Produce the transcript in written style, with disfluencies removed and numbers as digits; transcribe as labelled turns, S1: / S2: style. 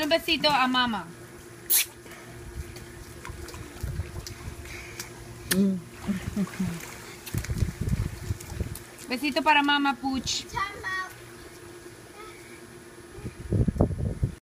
S1: Dale un besito a mamá. Besito para mamá, Puch.